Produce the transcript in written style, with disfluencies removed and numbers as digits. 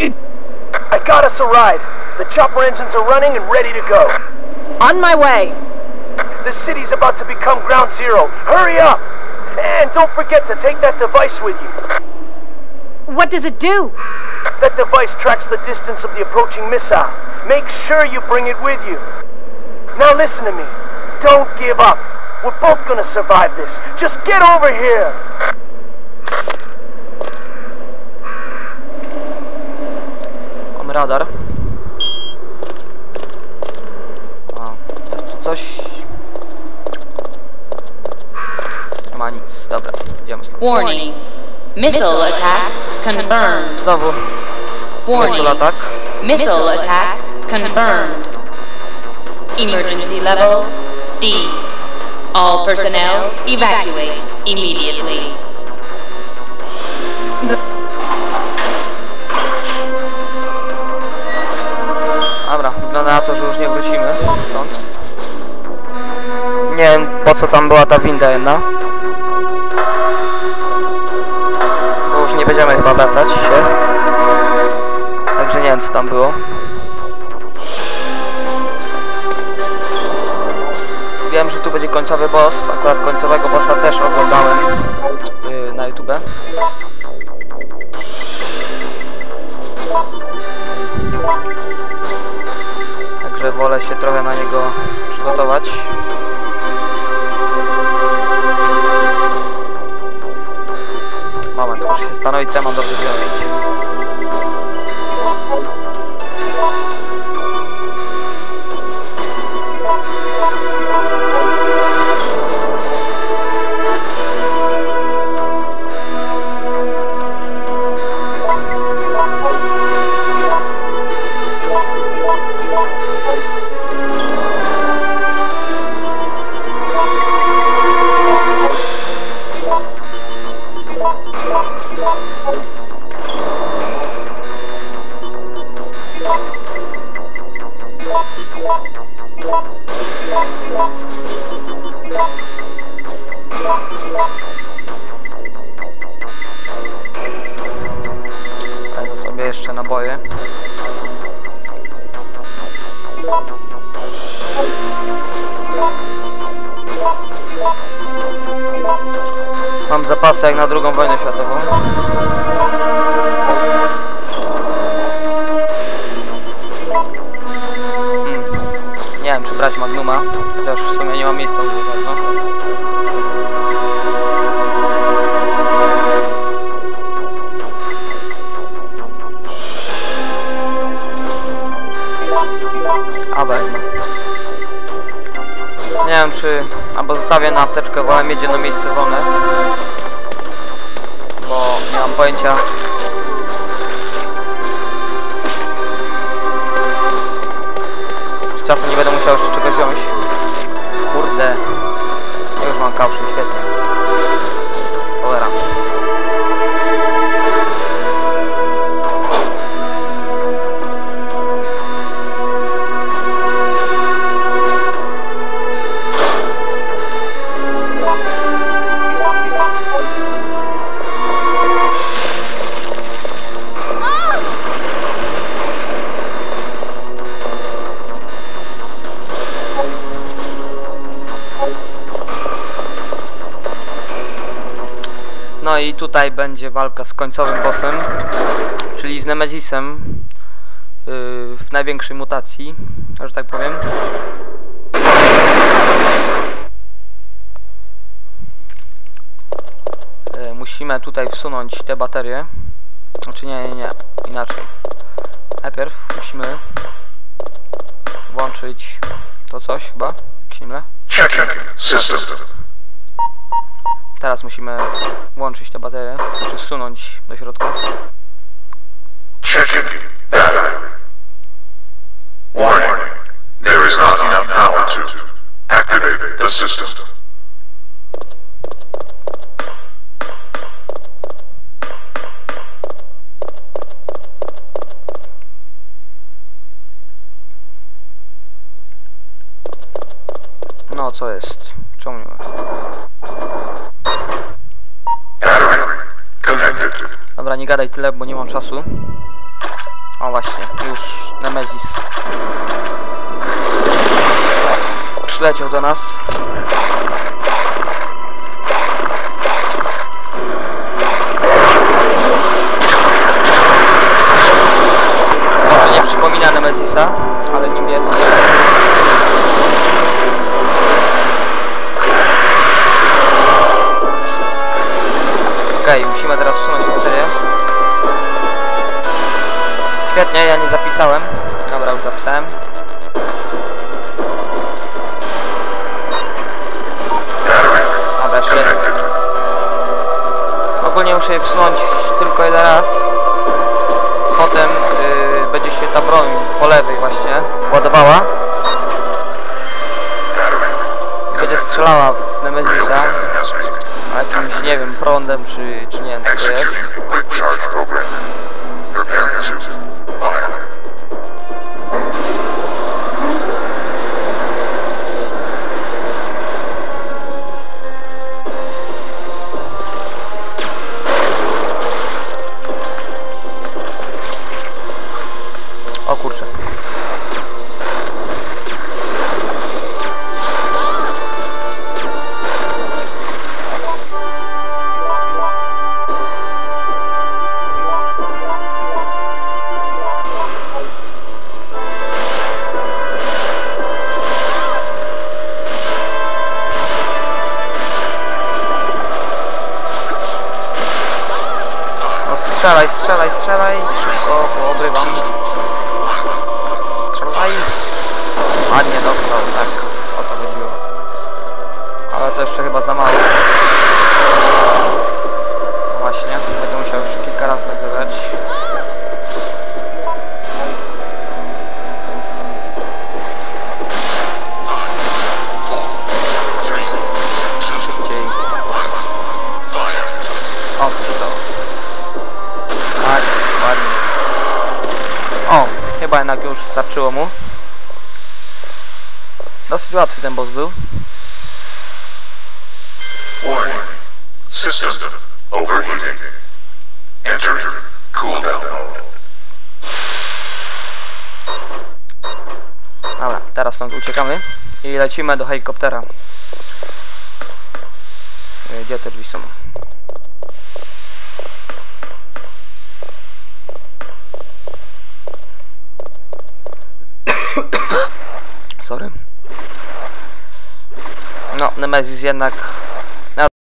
I got us a ride. The chopper engines are running and ready to go. On my way. The city's about to become ground zero. Hurry up! And don't forget to take that device with you. What does it do? That device tracks the distance of the approaching missile. Make sure you bring it with you. Now listen to me. Don't give up. We're both gonna survive this. Just get over here! Mamy radar. O, jest tu coś. Nie ma nic. Dobra, idziemy stąd. Warning. Missile attack confirmed. Znowu. Missile attack. Missile attack confirmed. Emergency level D. All personnel evacuate immediately. Dobra, wygląda na to, że już nie wrócimy stąd. Nie wiem, po co tam była ta winda jedna. Bo już nie będziemy chyba wracać się. Także nie wiem, co tam było. Wiem, że tu będzie końcowy boss. Akurat końcowego bossa też oglądałem na YouTube. Także wolę się trochę na niego przygotować. Moment, muszę się stanowić, co ja mam dobrze wziąć. Wezmę sobie jeszcze naboje. Mam zapasy jak na II wojnę światową. Nie wiem, czy brać Magnuma, chociaż w sumie nie ma miejsca już za bardzo. A wezmę. Nie wiem, czy... albo zostawię na apteczkę, wolę mieć jedno miejsce wolne. Bo nie mam pojęcia. Czy czasem nie będę musiał jeszcze czegoś wziąć. Kurde. Już mam kałszy, świetnie. Cholera. No i tutaj będzie walka z końcowym bossem, czyli z Nemezisem w największej mutacji, że tak powiem. Musimy tutaj wsunąć te baterie. Znaczy nie, inaczej. Najpierw musimy włączyć to coś chyba, jak się nie mylę. Teraz musimy włączyć te baterie, czy wsunąć do środka. Checking battery. Warning. There is not enough power to activate the system. No co jest? Czemu nie ma? Battery connected. Dobra, nie gadaj tyle, bo nie mam czasu. O właśnie, już Nemesis przyleciał do nas. Może nie przypomina Nemesisa, ale nim jest. Okej, musimy teraz wsunąć baterię. Świetnie, ja nie zapisałem. Dobra, już zapisałem. Dobra, jeszcze. Ogólnie muszę je wsunąć tylko jeden raz. Potem będzie się ta broń po lewej właśnie ładowała. Będzie strzelała w Nemesisa. Jakimś, nie wiem, prądem czy nie wiem co to jest. O kurczę. Strzelaj, strzelaj, strzelaj! Szybko, bo obrywam. Strzelaj! Ładnie dostał, tak. O to chodziło. Ale to jeszcze chyba za mało. No właśnie, będę musiał już kilka razy tak zadać. Szybciej. O, to stało. Tak, ładnie. O, chyba jednak już starczyło mu. Dosyć łatwy ten boss był. Warning. System overheating. Enter cooldown mode. Dobra, teraz stąd uciekamy i lecimy do helikoptera. Gdzie te drzwi są? Sorry. No, Nemesis jednak